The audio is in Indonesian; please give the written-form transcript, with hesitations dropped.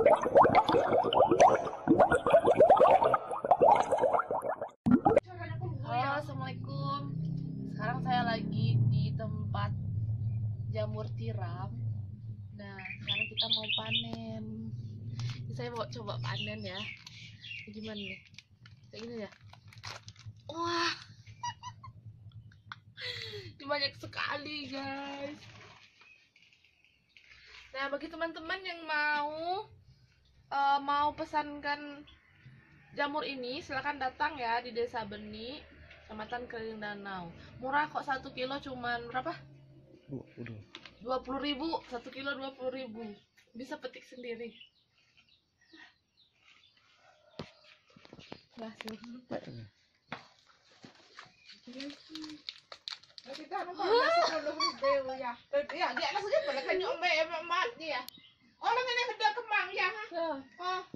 Halo, assalamualaikum. Sekarang saya lagi di tempat jamur tiram. Nah, sekarang kita mau panen. Ini saya mau coba panen ya. Gimana nih? Kayak gini ya. Wah, ini banyak sekali guys. Nah, bagi teman-teman yang mau pesankan jamur ini, silahkan datang ya di Desa Beni, Kecamatan Kering Danau. Murah kok, 1 kilo cuman berapa? 20.000. 1 kilo 20.000. Bisa petik sendiri. Nah, Kita ano pa, nasa ulo ng dewa ya. Ya, di alas ulit pala kanyo may mat niya. Orang ini kada kemang ya. nah,